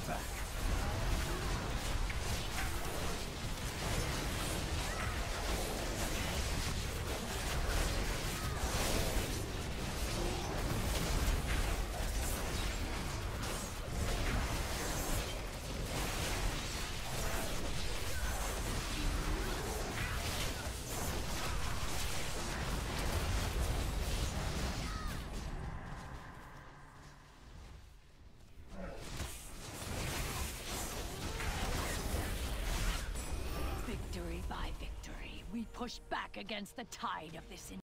back. Victory by victory, we push back against the tide of this